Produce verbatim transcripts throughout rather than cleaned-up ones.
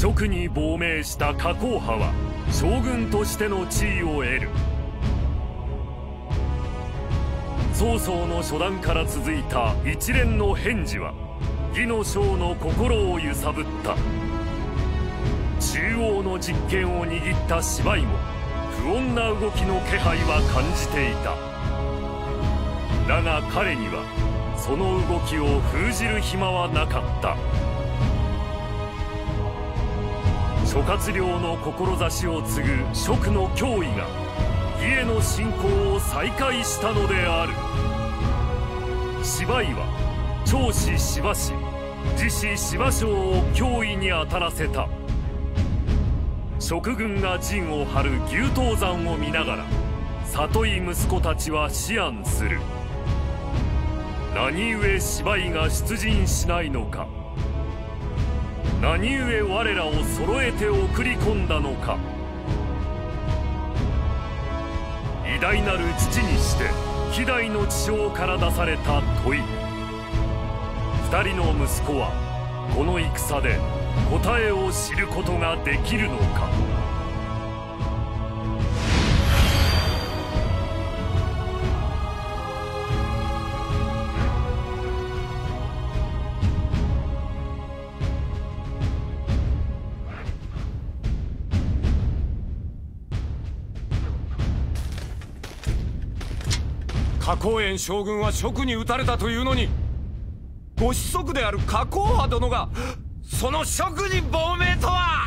蜀に亡命した加工派は将軍としての地位を得る。曹操の初段から続いた一連の変事は魏の将の心を揺さぶった。中央の実権を握った芝居も不穏な動きの気配は感じていた。だが彼にはその動きを封じる暇はなかった。諸葛亮の志を継ぐ蜀の脅威が魏への侵攻を再開したのである。芝居は長子柴氏、次子柴尚を脅威に当たらせた。蜀軍が陣を張る牛頭山を見ながら里い息子たちは思案する。何故芝居が出陣しないのか。何故我らを揃えて送り込んだのか。偉大なる父にして希代の知将から出された問い。二人の息子はこの戦で答えを知ることができるのか。 加工園将軍は蜀に討たれたというのに、ご子息である加工派殿がその蜀に亡命とは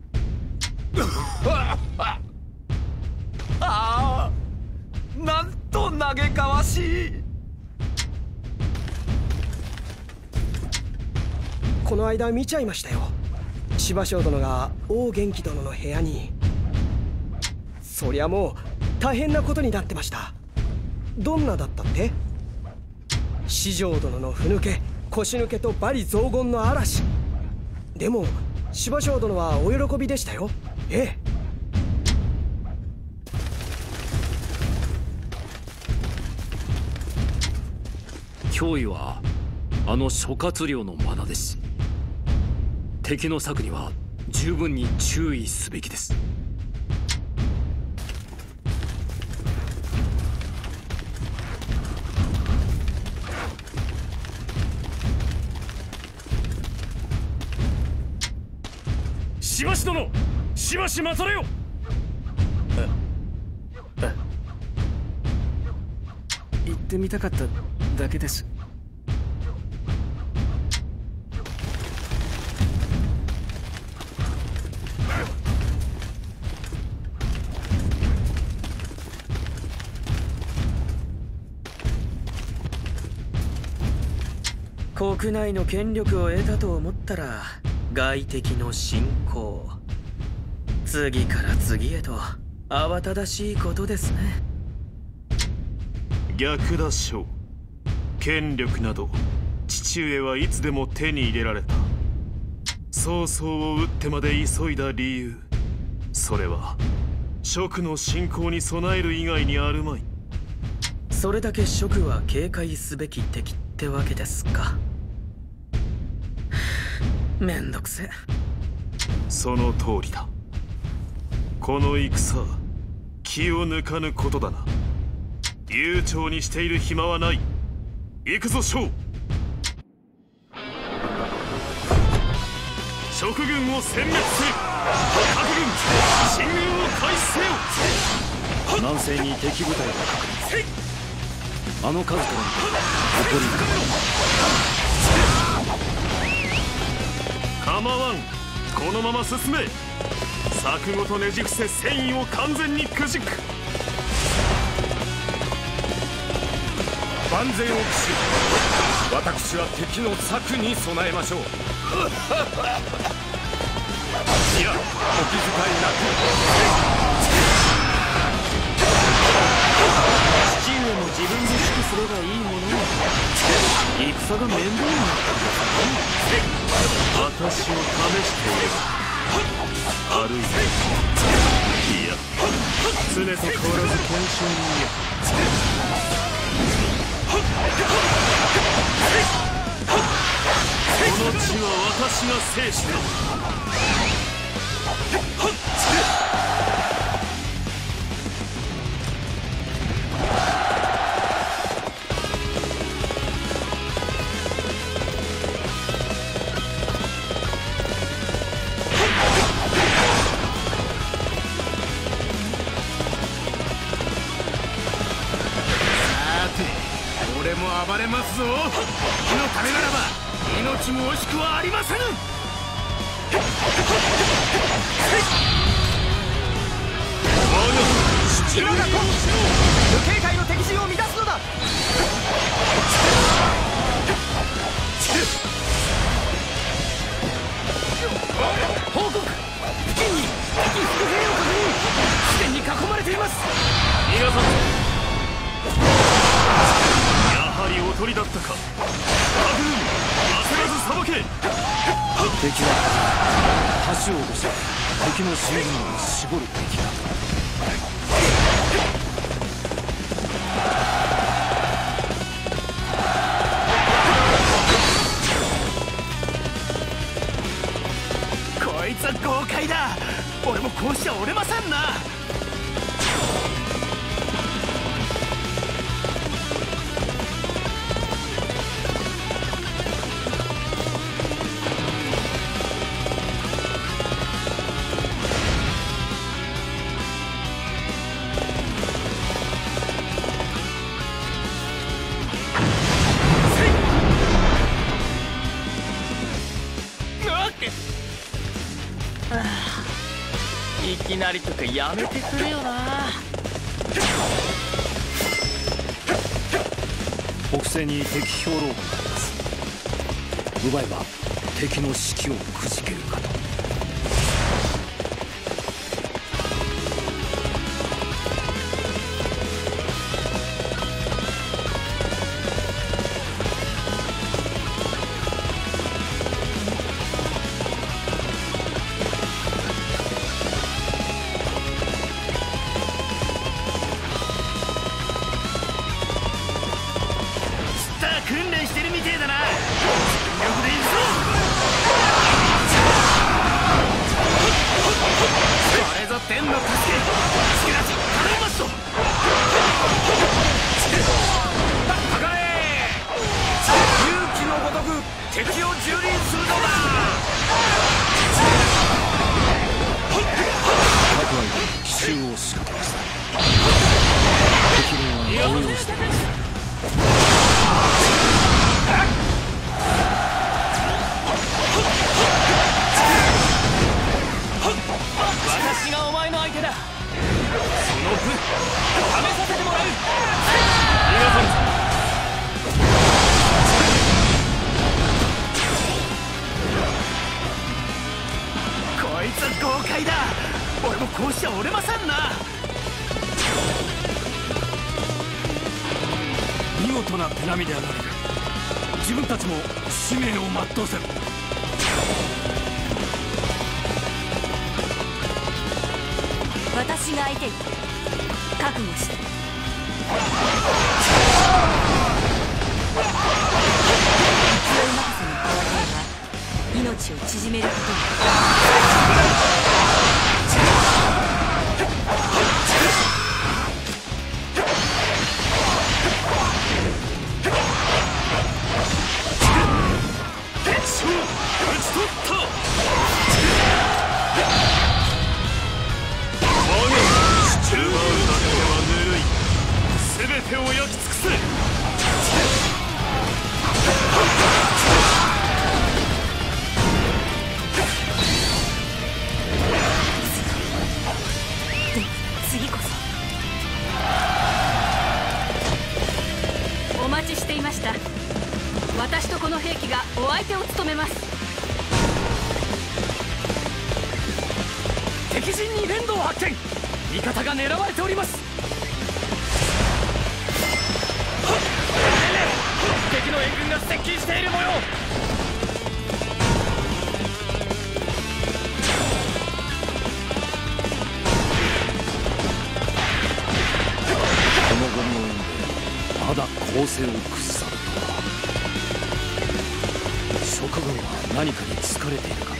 ああ、なんと嘆かわしい。 この間見ちゃいましたよ。柴尚殿が王元気殿の部屋に。そりゃもう大変なことになってました。どんなだったって？四条殿のふぬけ、腰抜けと罵詈雑言の嵐。でも柴尚殿はお喜びでしたよ。ええ。 脅威はあの諸葛亮の愛です。敵の策には十分に注意すべきです。 しばし殿、しばし待たれよ。 言ってみたかっただけです。国内の権力を得たと思ったら外敵の侵攻。次から次へと慌ただしいことですね。 逆だ将。権力など父上はいつでも手に入れられた。曹操を討ってまで急いだ理由、それは蜀の侵攻に備える以外にあるまい。 それだけ蜀は警戒すべき敵ってわけですか。めんどくせ。 その通りだ。この戦、気を抜かぬことだな。悠長にしている暇はない。行くぞ将。蜀軍を殲滅せよ。各軍進軍を開始せよ。 南西に敵部隊が確認。あの数から見て誇りにかかる。 構わん、このまま進め。策ごとねじ伏せ戦意を完全にくじく。 万全を期し、私は敵の策に備えましょう。いや、お気遣いなく。 父上も自分で指揮すればいいものを、戦が面倒になったんですね。 私を試していれば、あるいはいや、常と変わらず検証にや。この地は私が制した。 ますぞ。火のためならば命も惜しくはありませぬ。 色が無警戒の敵陣を乱すのだ。報告、付近に敵伏兵を確認。すでに囲まれています。 逃がさんぞ。やはりおとりだったか。各軍焦らずさばけ。 敵は橋を落とし敵の進軍を絞るべきだ。 こいつは豪快だ。俺もこうしちゃ折れませんな。 いきなりとかやめてくれよな。 北西に敵兵糧庫があります。奪えば敵の士気をくじけるかと。 訓練してるみてえだな。全力でいくぞ。これぞ天の助け。しかし頼みますぞ。かかれ。勇気のごとく敵を蹂躙するのだ。 各湾で奇襲を仕掛けました。敵軍は動揺しています。 私がお前の相手だ。その分試させてもらう。 逃がさんぞ。 こいつは豪快だ。俺もこうしちゃ折れませんな。 見事な手並みであられる。自分たちも使命を全うせる。 私が相手よ。覚悟して。勢い任せの交代は命を縮めることに。 全てを焼き尽くせ。 でも次こそ。お待ちしていました。私とこの兵器がお相手を務めます。 敵陣に連動発見。味方が狙われております。敵の援軍が接近している模様。 この後の援でまだ攻勢を崩さぬとは。蜀軍は何かに疲れているか。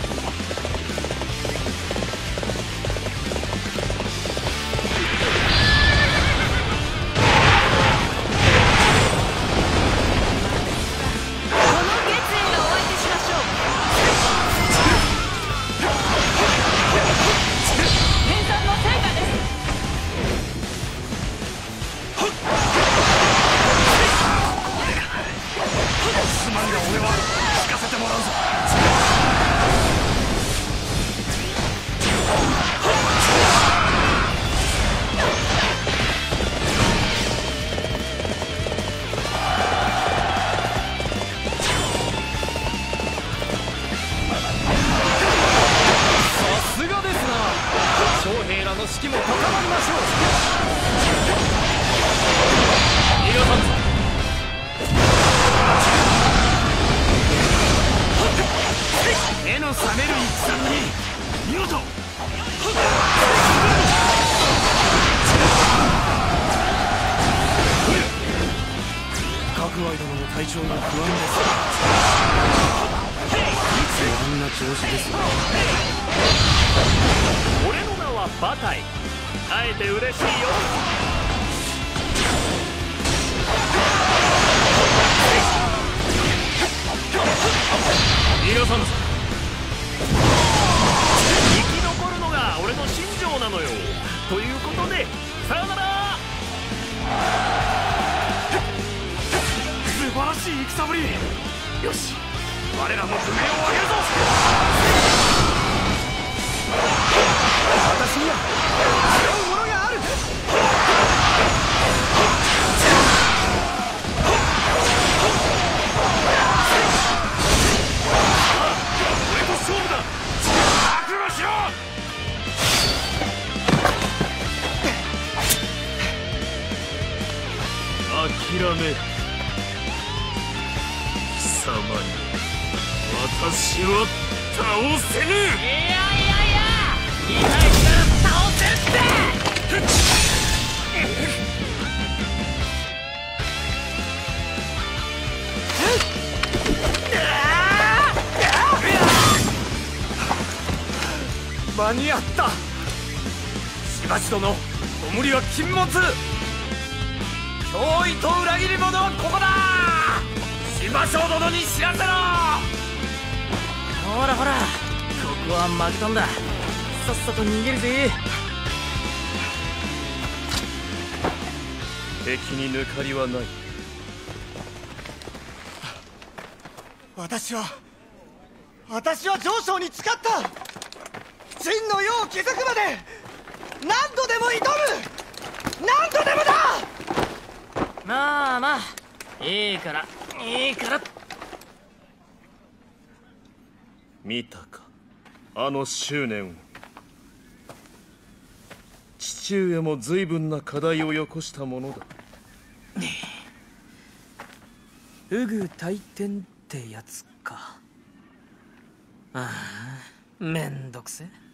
しょう。 逃がさんぞ。 目の覚める戦に見事。角ワイ殿の体調が不安です。不安な調子ですね。 俺の名はバタイ。会えて嬉しいよ。 逃がさんぞ。 生き残るのが俺の信条なのよ。ということでさよなら。 素晴らしい戦ぶり。よし、我らも譜面を上げるぞ。 私には背負うものがある。 俺と勝負だ。覚悟しろ。 諦める。貴様に私は倒せぬ。 いやいやいや、痛いから倒せって。 間に合った。しばし殿、おりは禁物。脅威と裏切り者はここだ。芝生殿に知らせろ。 ほらほら、ここは負けたんだ。さっさと逃げるぜ。 敵に抜かりはない。 私は私は上昇に誓った。真の世を築くまで何度でも挑む。何度でもだ。 まあまあ、いいからいいから。 見たか、あの執念を。父上も随分な課題をよこしたものだ。 不倶大天ってやつか。ああ、めんどくせえ。